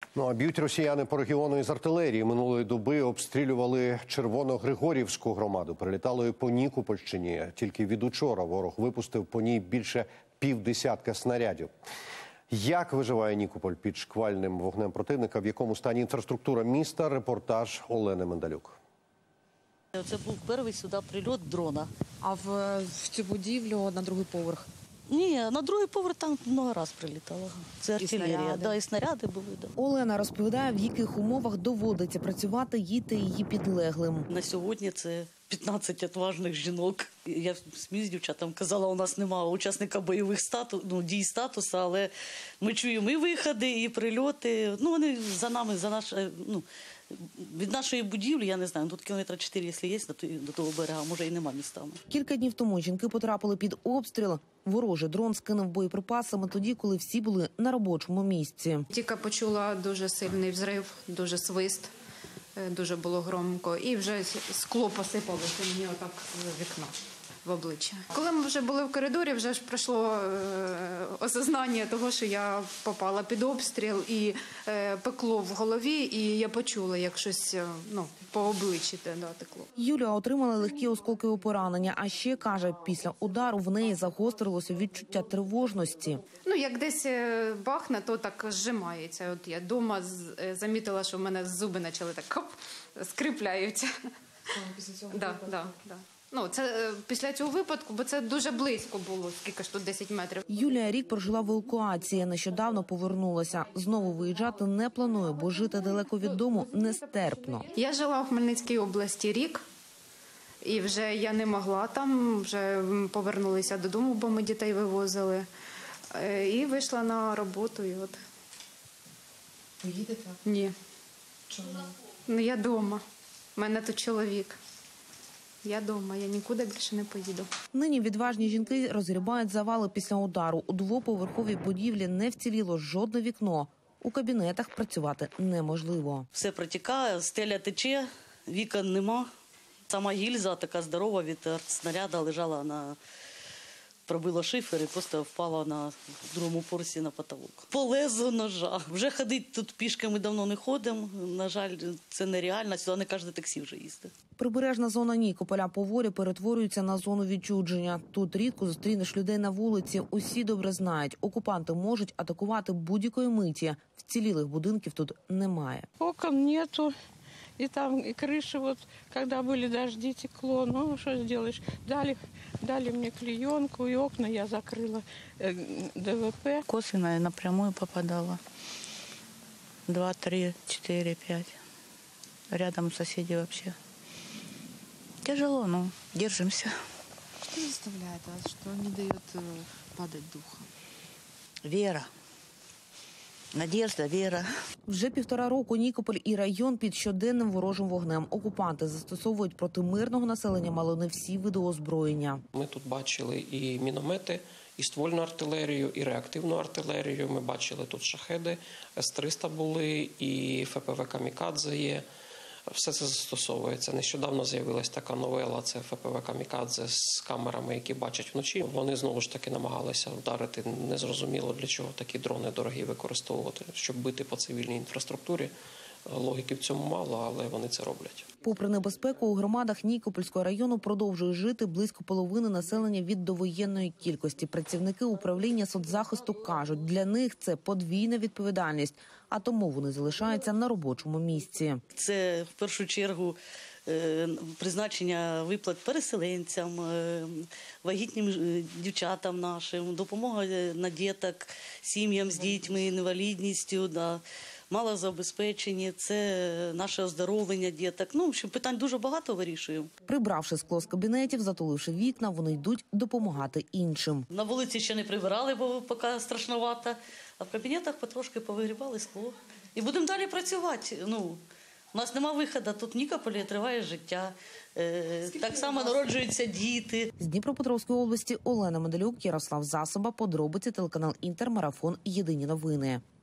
Ну а б'ють росіяни по регіону із артилерії. Минулої доби обстрілювали Червоногригорівську громаду. Прилітало і по Нікопольщині. Тільки від учора ворог випустив по ній більше півдесятка снарядів. Як виживає Нікополь під шквальним вогнем противника? В якому стані інфраструктура міста? Репортаж Олени Мендалюк. Це був перший сюди прильот дрона. А в цю будівлю на другий поверх? Ні, на другий поверх там много раз прилітало. Це артилерія. снаряди. Да, і снаряди були. Да. Олена розповідає, в яких умовах доводиться працювати їй та її підлеглим. На сьогодні це 15 відважних жінок. Я сміюсь дівчатам казала, у нас немає учасника бойових дій статусу, але ми чуємо і виходи, і прильоти. Ну, вони за нами, від нашої будівлі, я не знаю, тут кілометра 4, якщо є, до того берега, може і нема містами. Кілька днів тому жінки потрапили під обстріл. Ворожий дрон скинув боєприпасами тоді, коли всі були на робочому місці. Тільки почула дуже сильний взрив, дуже свист, дуже було громко. І вже скло посипалося мені отак в вікно, в обличчя. Коли ми вже були в коридорі, вже ж пройшло осознання того, що я попала під обстріл і пекло в голові, і я почула, як щось по обличчі текло. Юлія отримала легкі осколкові поранення, а ще, каже, після удару в неї загострилося відчуття тривожності. Як десь бахне, то так зжимається. От я вдома замітила, що в мене зуби почали так скрипляються. Після цього Да. Це після цього випадку, бо це дуже близько було, скільки ж тут 10 метрів. Юлія рік прожила в евакуації, нещодавно повернулася. Знову виїжджати не планує, бо жити далеко від дому нестерпно. Я жила в Хмельницькій області рік, і вже я не могла там, вже повернулися додому, бо ми дітей вивозили. І вийшла на роботу. І от. Поїдете? Ні. Чому? Я вдома. У мене тут чоловік. Я вдома, я нікуди більше не поїду. Нині відважні жінки розгрібають завали після удару. У двоповерховій будівлі не вціліло жодне вікно. У кабінетах працювати неможливо. Все протікає, стеля тече, вікон нема. Сама гільза така здорова від снаряду лежала пробило шифер і просто впала на другому поверсі на потолок. По лезу ножа. Вже ходити тут пішки ми давно не ходимо. На жаль, це нереально. Сюди не кожне таксі вже їздить. Прибережна зона Нікополя поволі перетворюється на зону відчудження. Тут рідко зустрінеш людей на вулиці. Усі добре знають, окупанти можуть атакувати будь-якої миті. Вцілілих будинків тут немає. Окон нету. И там и крыши, вот, когда были дожди, текло. Ну, что сделаешь? Дали мне клеенку, и окна я закрыла ДВП. Косвенно напрямую попадала. 2, 3, 4, 5. Рядом соседи вообще. Тяжело, но держимся. Что заставляет вас, что не дает падать духом? Вера. Надежда, віра. Вже 1,5 року Нікополь і район під щоденним ворожим вогнем. Окупанти застосовують проти мирного населення мало не всі види озброєння. Ми тут бачили і міномети, і ствольну артилерію, і реактивну артилерію. Ми бачили тут шахеди, С-300 були, і ФПВ «Камікадзе» є. Все це застосовується. Нещодавно з'явилась така новела, це ФПВ «Камікадзе» з камерами, які бачать вночі. Вони знову ж таки намагалися вдарити. Незрозуміло, для чого такі дрони дорогі використовувати, щоб бити по цивільній інфраструктурі. Логіки в цьому мало, але вони це роблять. Попри небезпеку, у громадах Нікопольського району продовжує жити близько половини населення від довоєнної кількості. Працівники управління соцзахисту кажуть, для них це подвійна відповідальність, а тому вони залишаються на робочому місці. Це в першу чергу призначення виплат переселенцям, вагітним дівчатам нашим, допомога на діток, сім'ям з дітьми, інвалідністю, да. Малозабезпечені, це наше оздоровлення діток. В общем, питань дуже багато вирішуємо. Прибравши скло з кабінетів, затуливши вікна, вони йдуть допомагати іншим. На вулиці ще не прибирали, бо поки страшновато, а в кабінетах потрошки повигрібали скло. І будемо далі працювати. У нас нема виходу, тут в Нікополі триває життя, так само народжуються діти. З Дніпропетровської області Олена Мендалюк, Ярослав Засоба, подробиці, телеканал «Інтер», марафон «Єдині новини».